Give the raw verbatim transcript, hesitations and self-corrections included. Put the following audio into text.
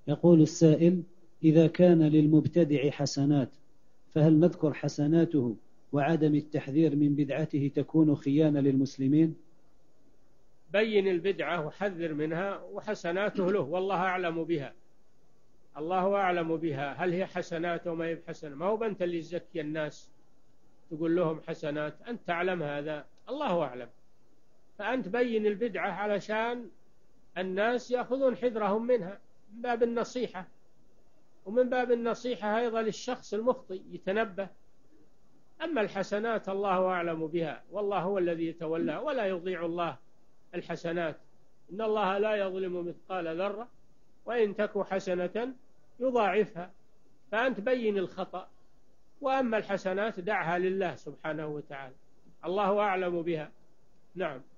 يقول السائل: إذا كان للمبتدع حسنات فهل نذكر حسناته وعدم التحذير من بدعته تكون خيانة للمسلمين؟ بين البدعة وحذر منها، وحسناته له والله أعلم بها. الله أعلم بها، هل هي حسنات وما هي بحسنة؟ ما هو أنت اللي تزكي الناس تقول لهم حسنات، أنت تعلم هذا، الله أعلم. فأنت بين البدعة علشان الناس يأخذون حذرهم منها، من باب النصيحة، ومن باب النصيحة أيضا للشخص المخطئ يتنبه. أما الحسنات الله أعلم بها، والله هو الذي يتولى، ولا يضيع الله الحسنات. إن الله لا يظلم مثقال ذرة وإن تك حسنة يضاعفها. فأنت بين الخطأ، وأما الحسنات دعها لله سبحانه وتعالى، الله أعلم بها. نعم.